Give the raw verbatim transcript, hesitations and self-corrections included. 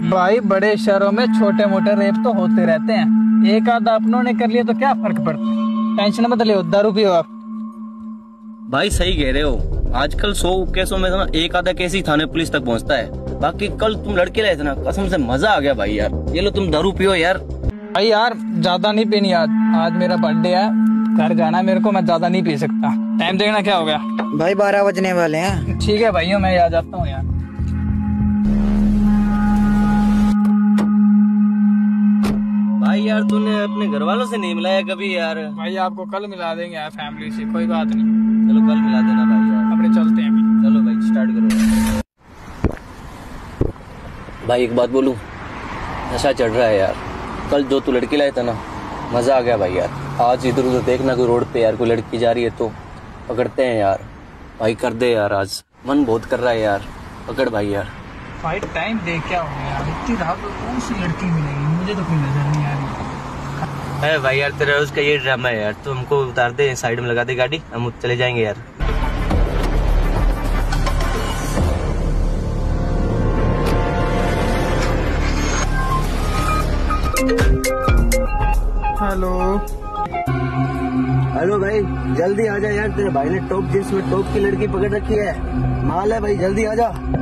भाई बड़े शहरों में छोटे मोटे रेप तो होते रहते हैं, एक आधा अपनों ने कर लिया तो क्या फर्क पड़ता है। टेंशन मत लो, दारू पियो आप। भाई सही कह रहे हो, आजकल सौ केसों में ना एक आधा केस ही थाने पुलिस तक पहुंचता है। बाकी कल तुम लड़के लाए थे ना, कसम से मजा आ गया भाई यार। ये लो तुम दारू पियो यार। भाई यार ज्यादा नहीं पीनी, आज आज मेरा बर्थडे है, घर जाना है मेरे को, मैं ज्यादा नहीं पी सकता। टाइम देखना क्या हो गया भाई, बारह बजने वाले हैं। ठीक है भाइयों, मैं आ जाता हूँ यार। भाई यार तूने अपने घर वालों से नहीं मिलाया कभी यार? भाई आपको कल मिला देंगे यार फैमिली से, कोई बात नहीं। चलो कल मिला देना भाई यार। अपने चलते हैं। चलो भाई स्टार्ट करो। भाई एक बात बोलूं, नशा चढ़ रहा है यार। कल जो तू लड़की लाया था ना, मजा आ गया भाई यार। आज इधर उधर देखना कोई रोड पे यार कोई लड़की जा रही है तो पकड़ते हैं यार। भाई कर दे यार, आज मन बहुत कर रहा है यार, पकड़ भाई यार। भाई टाइम देख क्या हो गया, इतनी रात को कौन सी लड़की मिलेगी, मुझे तो कोई नजर नहीं आ रही। है भाई यार, तेरा उसका ये ड्रामा है यार। तो हमको उतार दे, साइड में लगा दे गाड़ी, हम चले जाएंगे यार। हेलो हेलो भाई, जल्दी आ जा यार, तेरे भाई ने टॉप जींस में टॉप की लड़की पकड़ रखी है। माल है भाई, जल्दी आ जा।